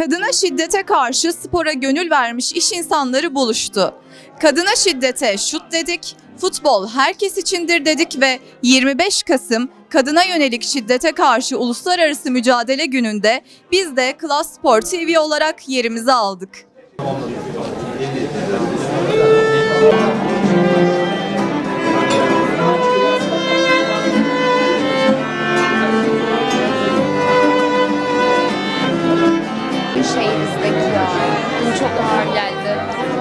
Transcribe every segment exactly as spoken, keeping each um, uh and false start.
Kadına şiddete karşı spora gönül vermiş iş insanları buluştu. Kadına şiddete şut dedik, futbol herkes içindir dedik ve yirmi beş Kasım kadına yönelik şiddete karşı Uluslararası Mücadele Günü'nde biz de Klas Spor T V olarak yerimizi aldık. Şehrimizdeki ya. Bu çok ağır geldi.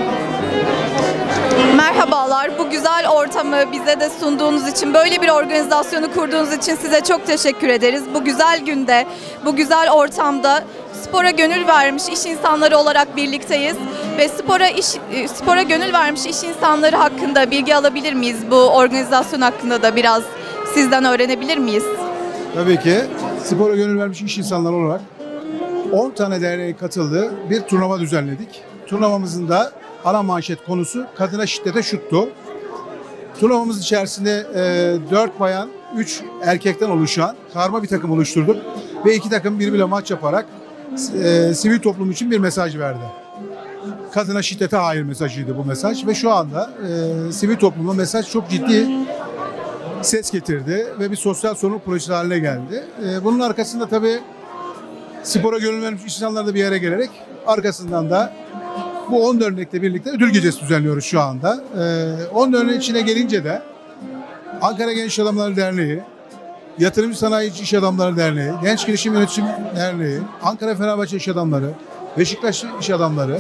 Merhabalar, bu güzel ortamı bize de sunduğunuz için, böyle bir organizasyonu kurduğunuz için size çok teşekkür ederiz. Bu güzel günde, bu güzel ortamda spora gönül vermiş iş insanları olarak birlikteyiz ve spora iş spora gönül vermiş iş insanları hakkında bilgi alabilir miyiz? Bu organizasyon hakkında da biraz sizden öğrenebilir miyiz? Tabii ki spora gönül vermiş iş insanları olarak on tane derneğe katıldığı bir turnuva düzenledik. Turnuvamızın da ana manşet konusu kadına şiddete şuttu. Turnuvamız içerisinde e, dört bayan, üç erkekten oluşan karma bir takım oluşturduk. Ve iki takım birbiriyle maç yaparak e, sivil toplum için bir mesaj verdi. Kadına şiddete hayır mesajıydı bu mesaj. Ve şu anda e, sivil topluma mesaj çok ciddi ses getirdi ve bir sosyal sorumluluk projesi haline geldi. E, bunun arkasında tabii spora gönül vermiş insanlar da bir yere gelerek arkasından da bu on dernekle birlikte ödül gecesi düzenliyoruz şu anda. on derneğin içine gelince de Ankara Genç İş Adamları Derneği, Yatırımcı Sanayici İş Adamları Derneği, Genç Girişim Yönetim Derneği, Ankara Fenerbahçe İş Adamları, Beşiktaş İş Adamları,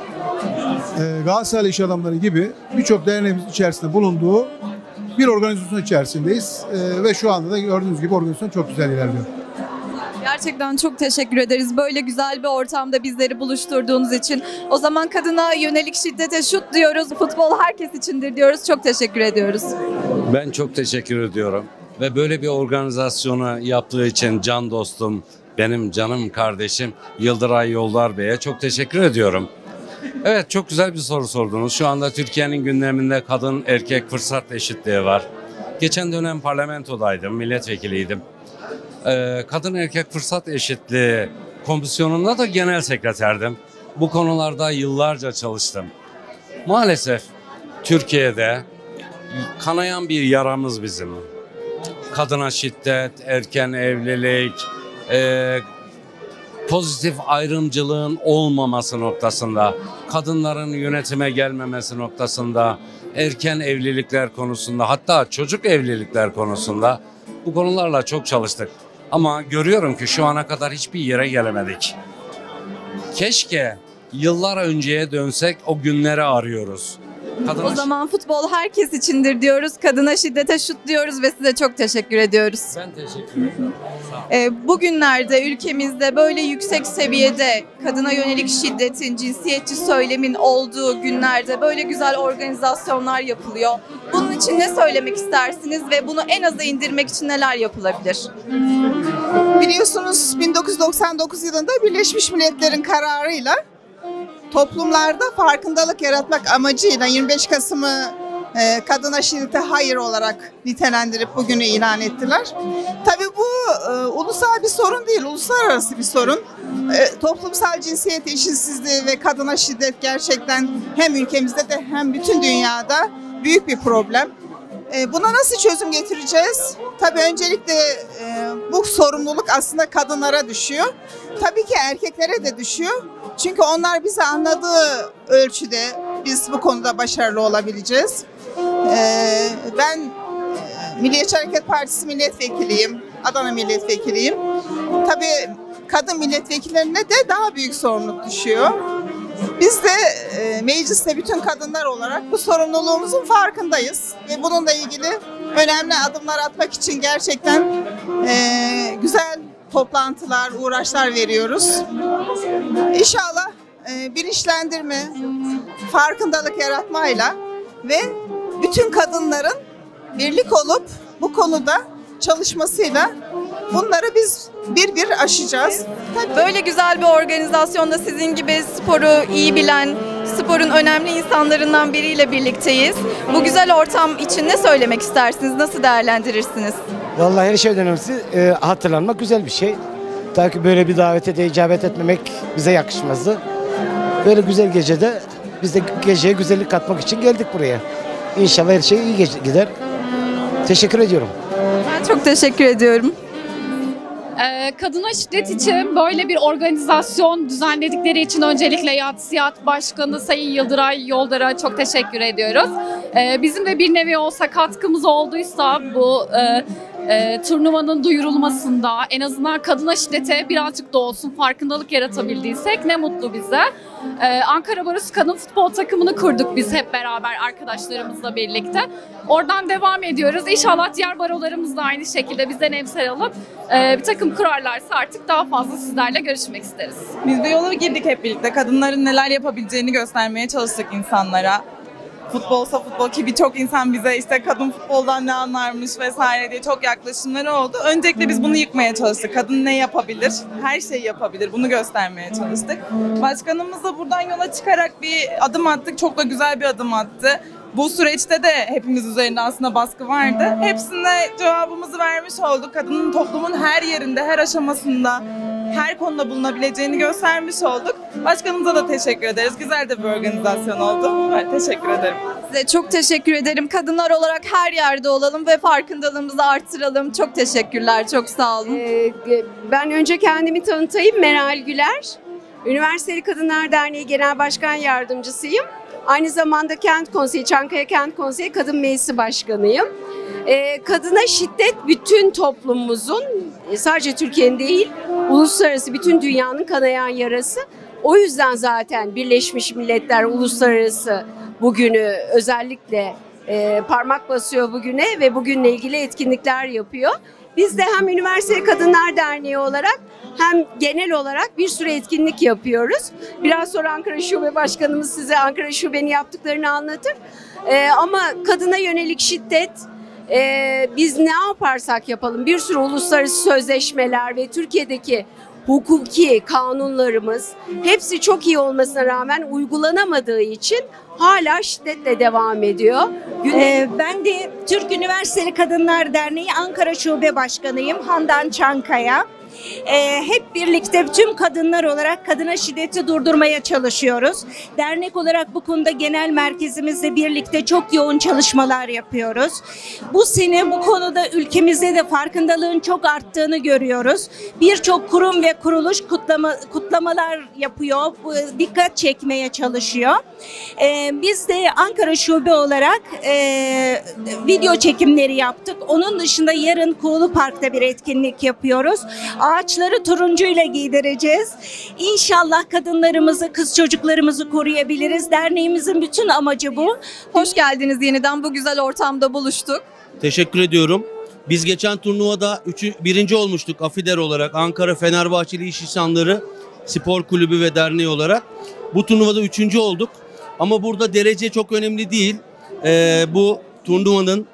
Galatasaray İş Adamları gibi birçok derneğimiz içerisinde bulunduğu bir organizasyon içerisindeyiz. Ve şu anda da gördüğünüz gibi organizasyon çok güzel ilerliyor. Gerçekten çok teşekkür ederiz. Böyle güzel bir ortamda bizleri buluşturduğunuz için. O zaman kadına yönelik şiddete şut diyoruz. Futbol herkes içindir diyoruz. Çok teşekkür ediyoruz. Ben çok teşekkür ediyorum. Ve böyle bir organizasyonu yaptığı için can dostum, benim canım kardeşim Yıldıray Yoldar Bey'e çok teşekkür ediyorum. Evet, çok güzel bir soru sordunuz. Şu anda Türkiye'nin gündeminde kadın erkek fırsat eşitliği var. Geçen dönem parlamentodaydım, milletvekiliydim. Kadın erkek fırsat eşitliği komisyonunda da genel sekreterdim. Bu konularda yıllarca çalıştım. Maalesef Türkiye'de kanayan bir yaramız bizim. Kadına şiddet, erken evlilik, e, pozitif ayrımcılığın olmaması noktasında, kadınların yönetime gelmemesi noktasında, erken evlilikler konusunda, hatta çocuk evlilikler konusunda bu konularla çok çalıştık. Ama görüyorum ki şu ana kadar hiçbir yere gelemedik. Keşke yıllar önceye dönsek, o günleri arıyoruz. Kadına... O zaman futbol herkes içindir diyoruz. Kadına şiddete şut diyoruz ve size çok teşekkür ediyoruz. Ben teşekkür ederim. Sağ olun. Ee, bugünlerde ülkemizde böyle yüksek seviyede kadına yönelik şiddetin, cinsiyetçi söylemin olduğu günlerde böyle güzel organizasyonlar yapılıyor. Bunun için ne söylemek istersiniz ve bunu en aza indirmek için neler yapılabilir? Biliyorsunuz bin dokuz yüz doksan dokuz yılında Birleşmiş Milletler'in kararıyla toplumlarda farkındalık yaratmak amacıyla yirmi beş Kasım'ı e, kadına şiddete hayır olarak nitelendirip bugünü ilan ettiler. Tabii bu e, ulusal bir sorun değil, uluslararası bir sorun. E, toplumsal cinsiyet eşitsizliği ve kadına şiddet gerçekten hem ülkemizde de hem bütün dünyada büyük bir problem. E, buna nasıl çözüm getireceğiz? Tabii öncelikle e, bu sorumluluk aslında kadınlara düşüyor. Tabii ki erkeklere de düşüyor. Çünkü onlar bizi anladığı ölçüde biz bu konuda başarılı olabileceğiz. Ee, ben Milliyetçi Hareket Partisi milletvekiliyim, Adana milletvekiliyim. Tabii kadın milletvekillerine de daha büyük sorumluluk düşüyor. Biz de e, mecliste bütün kadınlar olarak bu sorumluluğumuzun farkındayız. Ve bununla ilgili önemli adımlar atmak için gerçekten e, güzel toplantılar, uğraşlar veriyoruz. İnşallah e, bilinçlendirme, farkındalık yaratmayla ve bütün kadınların birlik olup bu konuda çalışmasıyla bunları biz bir bir aşacağız. Tabii. Böyle güzel bir organizasyonda sizin gibi sporu iyi bilen, sporun önemli insanlarından biriyle birlikteyiz. Bu güzel ortam için ne söylemek istersiniz, nasıl değerlendirirsiniz? Vallahi her şeyden önemlisi e, hatırlanmak güzel bir şey. Ta ki böyle bir davete de icabet etmemek bize yakışmazdı. Böyle güzel gecede biz de geceye güzellik katmak için geldik buraya. İnşallah her şey iyi gider. Teşekkür ediyorum. Ben çok teşekkür ediyorum. Ee, kadına şiddet için böyle bir organizasyon düzenledikleri için öncelikle Yadsiyat Başkanı Sayın Yıldıray Yoldar'a çok teşekkür ediyoruz. Ee, bizim de bir nevi olsa katkımız olduysa bu e, e, turnuvanın duyurulmasında en azından kadına şiddete birazcık da olsun farkındalık yaratabildiysek ne mutlu bize. Ee, Ankara Barosu Kadın Futbol takımını kurduk biz hep beraber arkadaşlarımızla birlikte. Oradan devam ediyoruz. İnşallah diğer barolarımız da aynı şekilde bizden emsal alıp e, bir takım kurarlarsa artık daha fazla sizlerle görüşmek isteriz. Biz bu yola girdik hep birlikte. Kadınların neler yapabileceğini göstermeye çalıştık insanlara. Futbolsa futbol ki birçok insan bize işte kadın futboldan ne anlarmış vesaire diye çok yaklaşımları oldu. Öncelikle biz bunu yıkmaya çalıştık. Kadın ne yapabilir? Her şeyi yapabilir. Bunu göstermeye çalıştık. Başkanımız da buradan yola çıkarak bir adım attık. Çok da güzel bir adım attı. Bu süreçte de hepimiz üzerinde aslında baskı vardı. Hepsine cevabımızı vermiş olduk. Kadının toplumun her yerinde, her aşamasında, her konuda bulunabileceğini göstermiş olduk. Başkanımıza da teşekkür ederiz. Güzel de bir organizasyon oldu. Evet, teşekkür ederim. Size çok teşekkür ederim. Kadınlar olarak her yerde olalım ve farkındalığımızı artıralım. Çok teşekkürler, çok sağ olun. Ee, ben önce kendimi tanıtayım. Meral Güler. Üniversiteli Kadınlar Derneği Genel Başkan Yardımcısıyım. Aynı zamanda Kent Konseyi, Çankaya Kent Konseyi Kadın Meclisi Başkanıyım. Ee, kadına şiddet bütün toplumumuzun, sadece Türkiye'nin değil, uluslararası bütün dünyanın kanayan yarası. O yüzden zaten Birleşmiş Milletler Uluslararası bugünü özellikle e, parmak basıyor bugüne ve bugünle ilgili etkinlikler yapıyor. Biz de hem Üniversiteli Kadınlar Derneği olarak hem genel olarak bir sürü etkinlik yapıyoruz. Biraz sonra Ankara Şube Başkanımız size Ankara Şube'nin yaptıklarını anlatır. Ee, ama kadına yönelik şiddet, e, biz ne yaparsak yapalım bir sürü uluslararası sözleşmeler ve Türkiye'deki hukuki kanunlarımız hepsi çok iyi olmasına rağmen uygulanamadığı için hala şiddetle devam ediyor. Ee, ben de Türk Üniversiteli Kadınlar Derneği Ankara Şube Başkanıyım. Handan Çankaya. Ee, hep birlikte tüm kadınlar olarak kadına şiddeti durdurmaya çalışıyoruz. Dernek olarak bu konuda genel merkezimizle birlikte çok yoğun çalışmalar yapıyoruz. Bu sene bu konuda ülkemizde de farkındalığın çok arttığını görüyoruz. Birçok kurum ve kuruluş kutlama, kutlamalar yapıyor, dikkat çekmeye çalışıyor. Ee, biz de Ankara Şube olarak e, video çekimleri yaptık. Onun dışında yarın Kuğulu Park'ta bir etkinlik yapıyoruz. Ağaçları turuncuyla giydireceğiz. İnşallah kadınlarımızı, kız çocuklarımızı koruyabiliriz. Derneğimizin bütün amacı bu. Hoş geldiniz yeniden. Bu güzel ortamda buluştuk. Teşekkür ediyorum. Biz geçen turnuvada üçü, birinci olmuştuk AFİDER olarak. Ankara Fenerbahçeli İş İnsanları Spor Kulübü ve Derneği olarak. Bu turnuvada üçüncü olduk. Ama burada derece çok önemli değil. Ee, bu turnuvanın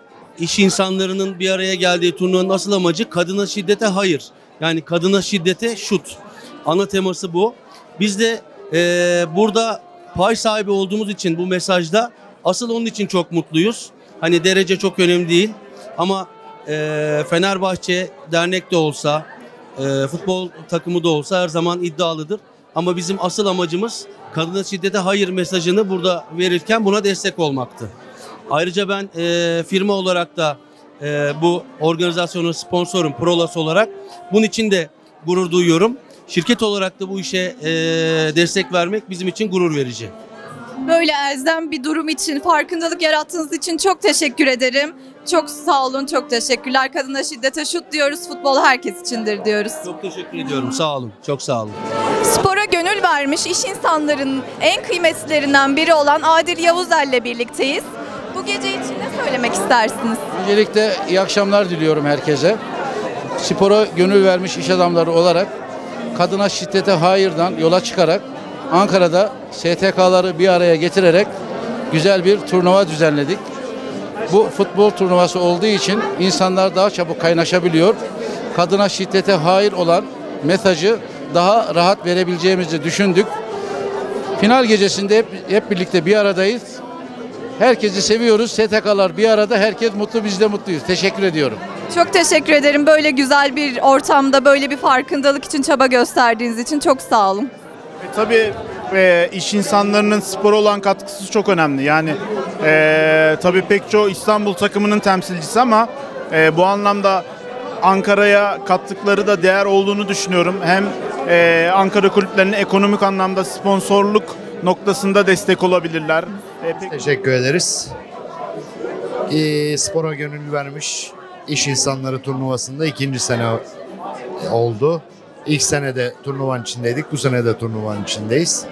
İş insanlarının bir araya geldiği turnuvanın asıl amacı kadına şiddete hayır. Yani kadına şiddete şut. Ana teması bu. Biz de e, burada pay sahibi olduğumuz için bu mesajda asıl onun için çok mutluyuz. Hani derece çok önemli değil. Ama e, Fenerbahçe dernek de olsa, e, futbol takımı da olsa her zaman iddialıdır. Ama bizim asıl amacımız kadına şiddete hayır mesajını burada verirken buna destek olmaktı. Ayrıca ben e, firma olarak da e, bu organizasyonun sponsorum Prolas olarak. Bunun için de gurur duyuyorum. Şirket olarak da bu işe e, destek vermek bizim için gurur verici. Böyle elzem bir durum için, farkındalık yarattığınız için çok teşekkür ederim. Çok sağ olun, çok teşekkürler. Kadına şiddete şut diyoruz, futbol herkes içindir diyoruz. Çok teşekkür ediyorum, sağ olun, çok sağ olun. Spora gönül vermiş iş insanlarının en kıymetlilerinden biri olan Adil Yavuzer'le birlikteyiz. Bu gece için ne söylemek istersiniz? Öncelikle iyi akşamlar diliyorum herkese. Spora gönül vermiş iş adamları olarak kadına şiddete hayırdan yola çıkarak Ankara'da S T K'ları bir araya getirerek güzel bir turnuva düzenledik. Bu futbol turnuvası olduğu için insanlar daha çabuk kaynaşabiliyor. Kadına şiddete hayır olan mesajı daha rahat verebileceğimizi düşündük. Final gecesinde hep, hep birlikte bir aradayız. Herkesi seviyoruz. S T K'lar bir arada. Herkes mutlu, biz de mutluyuz. Teşekkür ediyorum. Çok teşekkür ederim. Böyle güzel bir ortamda böyle bir farkındalık için çaba gösterdiğiniz için çok sağ olun. E, tabii e, iş insanlarının spora olan katkısı çok önemli. Yani e, tabii pek çoğu İstanbul takımının temsilcisi ama e, bu anlamda Ankara'ya kattıkları da değer olduğunu düşünüyorum. Hem e, Ankara kulüplerinin ekonomik anlamda sponsorluk noktasında destek olabilirler. E, pek... Teşekkür ederiz. E, spora gönül vermiş iş insanları turnuvasında ikinci sene oldu. İlk sene de turnuvanın içindeydik. Bu sene de turnuvanın içindeyiz.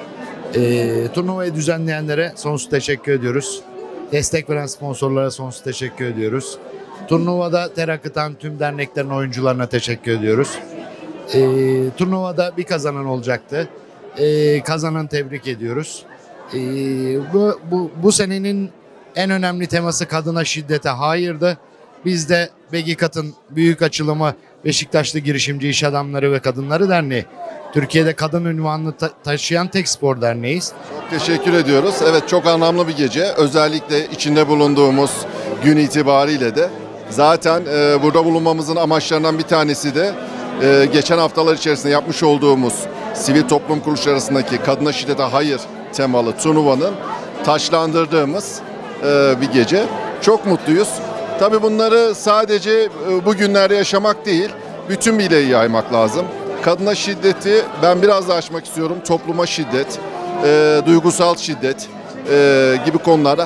E, turnuvayı düzenleyenlere sonsuz teşekkür ediyoruz. Destek veren sponsorlara sonsuz teşekkür ediyoruz. Turnuvada ter akıtan tüm derneklerin oyuncularına teşekkür ediyoruz. E, turnuvada bir kazanan olacaktı. E, kazanan tebrik ediyoruz. E, bu, bu, bu senenin en önemli teması kadına şiddete hayırdı. Biz de Begikat'ın büyük açılımı Beşiktaşlı Girişimci İş Adamları ve Kadınları Derneği, Türkiye'de kadın unvanını ta- taşıyan tek spor derneğiyiz. Çok teşekkür ediyoruz. Evet, çok anlamlı bir gece. Özellikle içinde bulunduğumuz gün itibariyle de zaten e, burada bulunmamızın amaçlarından bir tanesi de e, geçen haftalar içerisinde yapmış olduğumuz sivil toplum kuruluşları arasındaki kadına şiddete hayır temalı turnuvanın taçlandırdığımız e, bir gece. Çok mutluyuz. Tabii bunları sadece e, bu günlerde yaşamak değil, bütün bileği yaymak lazım. Kadına şiddeti ben biraz daha açmak istiyorum. Topluma şiddet, e, duygusal şiddet e, gibi konularda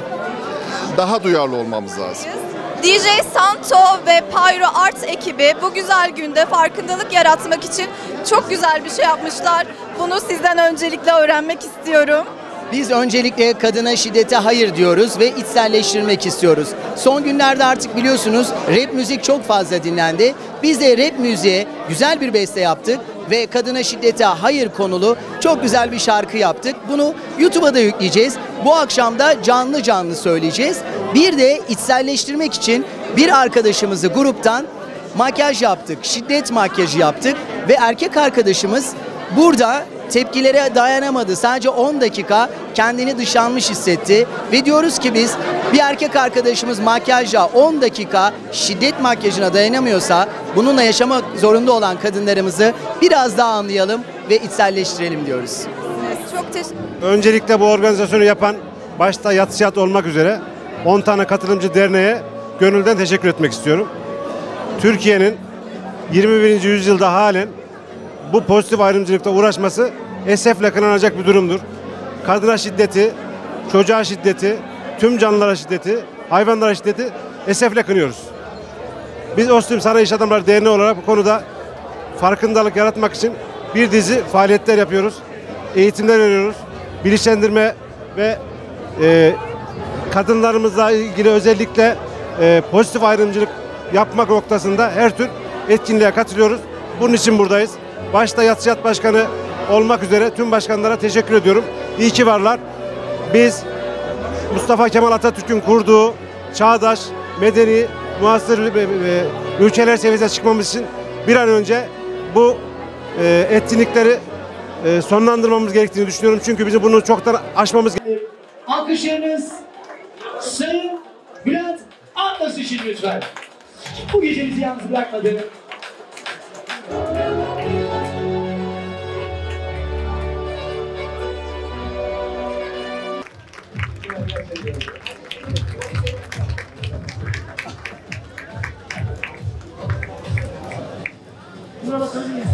daha duyarlı olmamız lazım. D J Santo ve Pyro Art ekibi bu güzel günde farkındalık yaratmak için çok güzel bir şey yapmışlar. Bunu sizden öncelikle öğrenmek istiyorum. Biz öncelikle kadına şiddete hayır diyoruz ve içselleştirmek istiyoruz. Son günlerde artık biliyorsunuz rap müzik çok fazla dinlendi. Biz de rap müziğe güzel bir beste yaptık ve kadına şiddete hayır konulu çok güzel bir şarkı yaptık. Bunu YouTube'a da yükleyeceğiz. Bu akşam da canlı canlı söyleyeceğiz. Bir de içselleştirmek için bir arkadaşımızı gruptan makyaj yaptık, şiddet makyajı yaptık ve erkek arkadaşımız burada tepkilere dayanamadı. Sadece on dakika kendini dışlanmış hissetti. Ve diyoruz ki biz bir erkek arkadaşımız makyajla on dakika şiddet makyajına dayanamıyorsa bununla yaşamak zorunda olan kadınlarımızı biraz daha anlayalım ve içselleştirelim diyoruz. Çok teşekkür Öncelikle bu organizasyonu yapan başta Yatsıyat olmak üzere on tane katılımcı derneğe gönülden teşekkür etmek istiyorum. Türkiye'nin yirmi birinci yüzyılda halen bu pozitif ayrımcılıkta uğraşması esefle kınanacak bir durumdur. Kadına şiddeti, çocuğa şiddeti, tüm canlılara şiddeti, hayvanlara şiddeti esefle kınıyoruz. Biz Ostim Sanayi İş Adamları Derneği olarak bu konuda farkındalık yaratmak için bir dizi faaliyetler yapıyoruz. Eğitimler veriyoruz. Bilinçlendirme ve e, kadınlarımızla ilgili özellikle e, pozitif ayrımcılık yapmak noktasında her tür etkinliğe katılıyoruz. Bunun için buradayız. Başta Yatsıyat Başkanı olmak üzere tüm başkanlara teşekkür ediyorum. İyi ki varlar. Biz Mustafa Kemal Atatürk'ün kurduğu çağdaş, medeni, muasır ülkeler seviyesine çıkmamız için bir an önce bu e, etkinlikleri e, sonlandırmamız gerektiğini düşünüyorum. Çünkü bizim bunu çoktan aşmamız gerekiyor. Alkışlarınız Sayın Bülent Atlas için lütfen. Bu gece bizi yalnız bırakmadı. Buna bakabilir miyiz?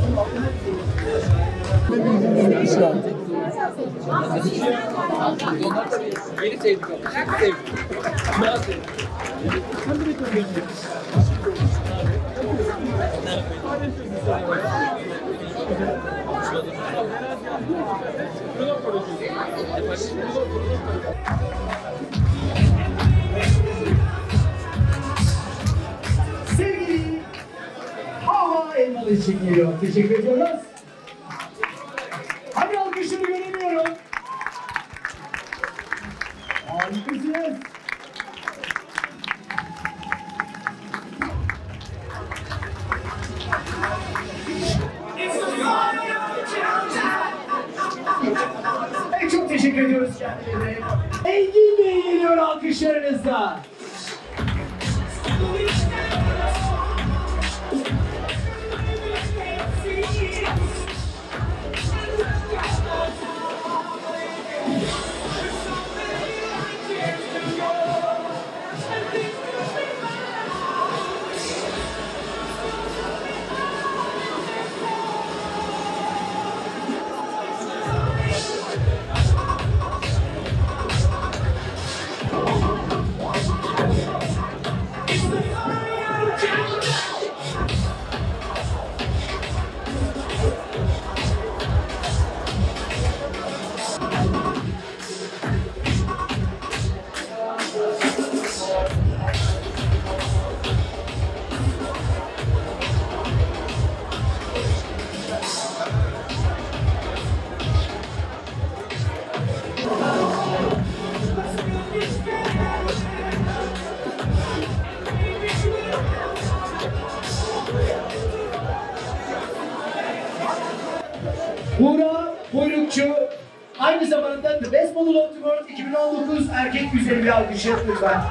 Yeni sevdik ama. Sevdik. Daha sevdik. Sevgili Hava Elmalı için geliyor. Teşekkür ediyoruz. Hadi alkışları göremiyorum. Harikasınız. Çok teşekkür ediyoruz kendilerine. Engin Bey geliyor Buğra Buyrukçu, aynı zamanda The Best Model of the World iki bin on dokuz erkek güzeli bir alkış lütfen.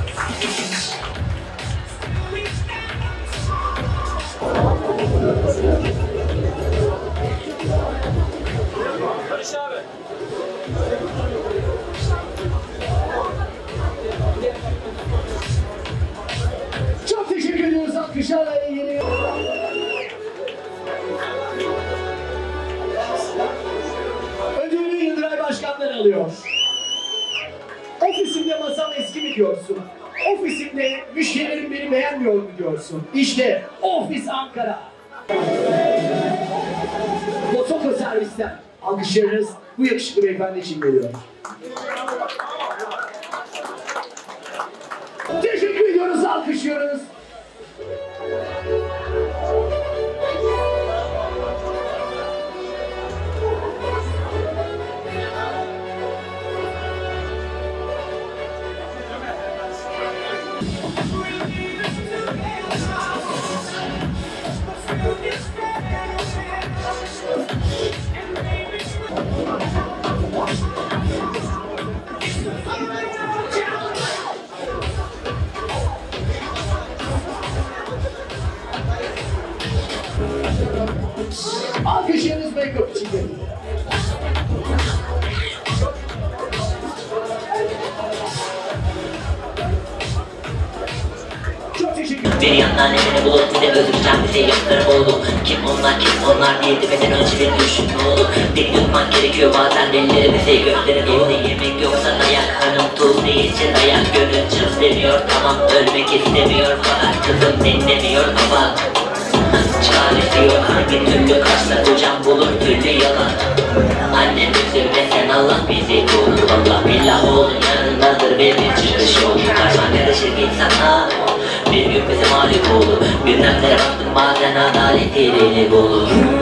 Barış abi. Çok teşekkür ediyoruz alkışlarla yeni. Ödülü Yıldıray Başkan'dan alıyor. Ofisimde masam eski mi diyorsun? Ofisimde müşterilerim beni beğenmiyor mu diyorsun? İşte Ofis Ankara. Motoka servisten alkışlarınız bu yakışıklı beyefendi için geliyor. Teşekkür ediyoruz, alkışlıyoruz. Alkışlarınız make-up için geliyor. Bir yandan elini bulup bir de öldüreceğim bize yoklarım oldu. Kim onlar kim onlar diye demeden önce bir düşün ne oldu. Bir yutmak gerekiyor bazen ellerimize göklerin evde yemek yoksa dayak. Hanım tuz değilse dayak gönül cız demiyor. Tamam ölmek istemiyor fakat kızım dinlemiyor baba. Çaresi yok hangi türlü kaçsa kocam bulur türlü yalan. Annem üzülme sen Allah bizi koru. Valla billah oğlum yanındadır ve bir çıkış yolu. Karşıma karışır insanlar bir gün bize mağlup olur. Gündemlere baktım bazen adalet yerini bulur.